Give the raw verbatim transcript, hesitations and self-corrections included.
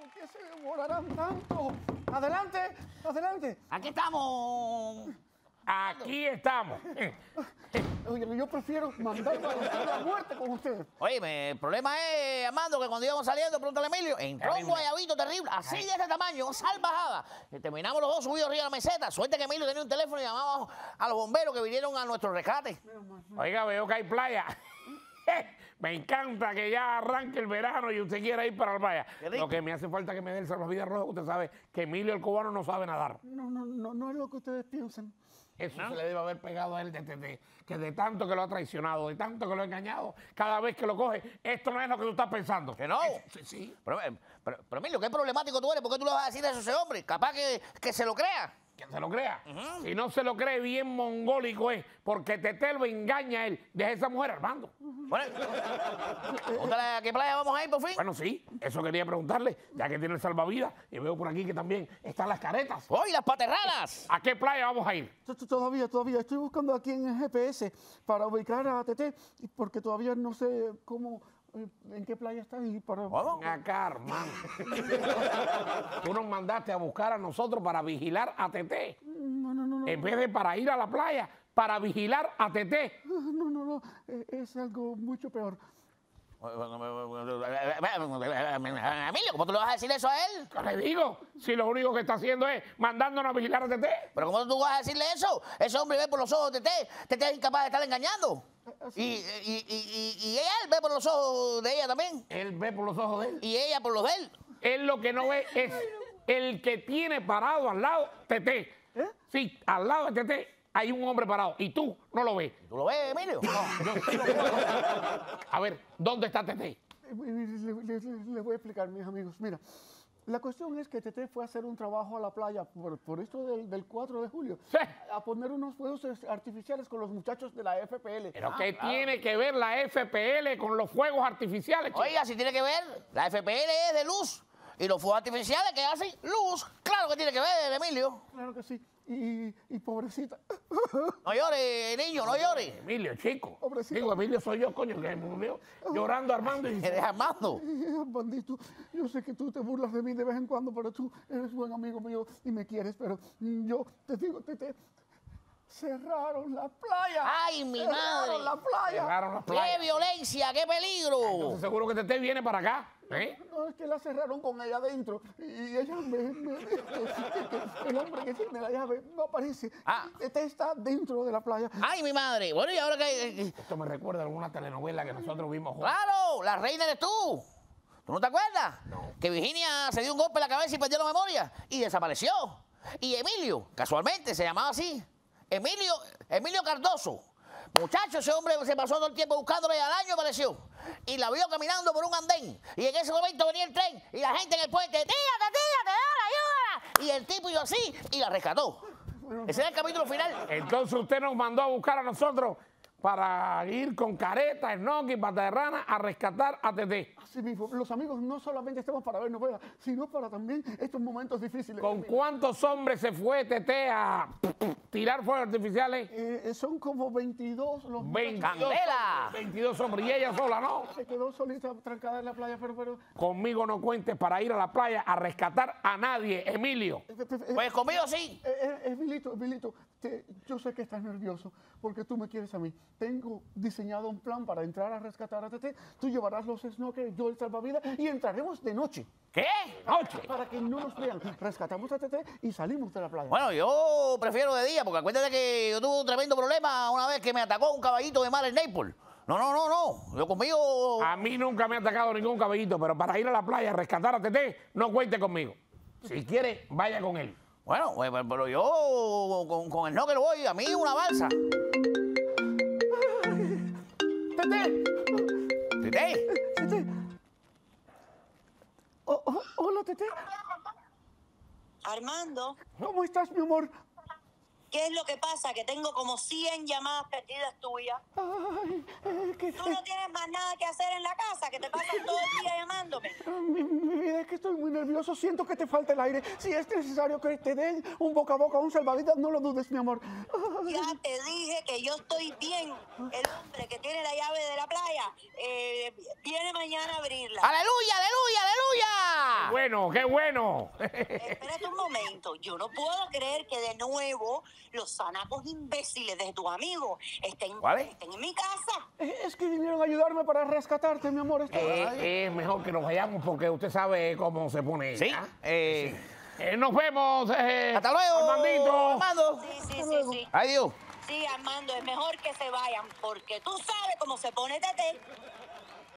¿por qué se demorarán tanto? Adelante, adelante. Aquí estamos. Aquí estamos. Oye, yo prefiero mandarlo a buscar la muerte con ustedes. Oye, el problema es, Armando, que cuando íbamos saliendo, pregúntale a Emilio, entró un guayabito terrible, así de ese tamaño, salvajada. Y terminamos los dos subidos arriba de la meseta. Suerte que Emilio tenía un teléfono y llamamos a los bomberos que vinieron a nuestro rescate. Oiga, veo que hay playa. Me encanta que ya arranque el verano y usted quiera ir para la playa. Lo que me hace falta que me dé el salvavidas rojo, usted sabe que Emilio el cubano no sabe nadar. No, no, no, no es lo que ustedes piensan. Eso ¿no? se le debe haber pegado a él de, de, de, que de tanto que lo ha traicionado, de tanto que lo ha engañado, cada vez que lo coge, esto no es lo que tú estás pensando. ¿Que no? Eso, sí, sí. Pero, pero, pero Emilio, qué problemático tú eres, ¿por qué tú le vas a decir eso a ese hombre? Capaz que, que se lo crea. Que se lo crea. Uh-huh. Si no se lo cree, bien mongólico es, porque Tete lo engaña a él. Deja a esa mujer, Armando. Bueno, ¿a qué playa vamos a ir por fin? Bueno, sí, eso quería preguntarle, ya que tiene el salvavidas, y veo por aquí que también están las caretas. ¡Uy, las paterranas! ¿A qué playa vamos a ir? Todavía, todavía. Estoy buscando aquí en el G P S para ubicar a Tete, porque todavía no sé cómo, en qué playa está y para... ¿Cómo? Acá, hermano. Tú nos mandaste a buscar a nosotros para vigilar a Tete. No, no, no, no. En vez de para ir a la playa, para vigilar a Tete. No, no, no. Es algo mucho peor. Emilio, ¿cómo tú le vas a decir eso a él? ¿Qué le digo? Si lo único que está haciendo es mandándonos a vigilar a Tete. ¿Pero cómo tú vas a decirle eso? Ese hombre ve por los ojos de Tete. Tete es incapaz de estar engañando. Y, y, y, y, y él ve por los ojos de ella también. Él ve por los ojos de él. Y ella por los de él. Él lo que no ve es el que tiene parado al lado Tete. ¿Eh? Sí, al lado de Tete hay un hombre parado y tú no lo ves. ¿Tú lo ves, Emilio? No, yo sí lo veo. A ver, ¿dónde está Tete? Le, le, le, le voy a explicar, mis amigos. Mira, la cuestión es que Tete fue a hacer un trabajo a la playa por, por esto del, del cuatro de julio. Sí. A poner unos fuegos artificiales con los muchachos de la F P L. ¿Pero Ah, qué claro. tiene que ver la F P L con los fuegos artificiales, chico? Oiga, si tiene que ver, la F P L es de luz. Y los fuegos artificiales que hacen luz, claro que tiene que ver, Emilio. Claro que sí. Y, y pobrecita. No llore, niño, no llore. Emilio, chico. Pobrecito. Digo, Emilio soy yo, coño, que me murió llorando Armando. Y... Eres Armando. Bandito, yo sé que tú te burlas de mí de vez en cuando, pero tú eres buen amigo mío y me quieres, pero yo te digo, Tete, cerraron la playa. ¡Ay, mi cerraron madre! la playa. Cerraron la ¡Qué playa. violencia, qué peligro! Entonces seguro que Tete viene para acá, ¿eh? No, es que la cerraron con ella adentro y ella me, me dijo que, que el hombre que tiene la llave no aparece. Ah. Tete está dentro de la playa. ¡Ay, mi madre! Bueno, y ahora que... Esto me recuerda a alguna telenovela que nosotros vimos juntos. ¡Claro! La reina eres tú. ¿Tú no te acuerdas? No. Que Virginia se dio un golpe en la cabeza y perdió la memoria y desapareció. Y Emilio, casualmente, se llamaba así. Emilio, Emilio Cardoso. Muchacho, ese hombre se pasó todo el tiempo buscándole y al año apareció. Y la vio caminando por un andén. Y en ese momento venía el tren y la gente en el puente, ¡tírate, tírate, ayúdala! Y el tipo iba así y la rescató. Ese era el capítulo final. Entonces usted nos mandó a buscar a nosotros para ir con careta, snorkel, pata de rana a rescatar a Tete. Así mismo, los amigos no solamente estamos para ver novelas, sino para también estos momentos difíciles. ¿Con cuántos hombres se fue Tete a tirar fuegos artificiales? Eh, son como veintidós los muchachos. veintidós ¡Candela! hombres, veintidós hombres. Y ella sola, ¿no? Se quedó solita trancada en la playa, pero... pero Conmigo no cuentes para ir a la playa a rescatar a nadie, Emilio. eh, eh, eh, Pues conmigo sí. eh, eh, Emilito, Emilito, te- yo sé que estás nervioso porque tú me quieres a mí. Tengo diseñado un plan para entrar a rescatar a Tete. Tú llevarás los snorkel, yo el salvavidas y entraremos de noche ¿Qué? Noche. para que no nos vean. Rescatamos a Tete y salimos de la playa. Bueno, yo prefiero de día, porque acuérdate que yo tuve un tremendo problema una vez que me atacó un caballito de mar en Naples. No, no, no, no. Yo conmigo... A mí nunca me ha atacado ningún caballito, pero para ir a la playa a rescatar a Tete, no cuente conmigo. Si quiere, vaya con él. Bueno, pues, pero pero yo con, con el no que lo voy, a mí una balsa. ¡Tete! ¿Tete? ¡Tete! Oh, oh, hola, Tete. Armando, ¿Cómo estás, mi amor? ¿qué es lo que pasa? Que tengo como cien llamadas perdidas tuyas. Ay, eh, que, Tú no tienes más nada que hacer en la casa, que te pasas todo el día llamándome. eh, mi, mi vida es que estoy muy nervioso. nervioso, siento que te falta el aire. Si es necesario que te den un boca a boca, un salvavidas, no lo dudes, mi amor. Ya te dije que yo estoy bien. El hombre que tiene la llave de la playa eh, viene mañana a abrirla. ¡Aleluya, aleluya, aleluya! Bueno, qué bueno. Espérate un momento. Yo no puedo creer que de nuevo los sanacos imbéciles de tus amigos estén, ¿Cuáles? estén en mi casa. Eh, Es que vinieron a ayudarme para rescatarte, mi amor. Esto- Eh, es mejor que nos vayamos porque usted sabe cómo se pone. Sí, ella. eh, Eh, nos vemos. eh, hasta luego, Armandito. Armando. Sí, sí, sí, sí. Adiós. Sí, Armando, es mejor que se vayan porque tú sabes cómo se pone Tete.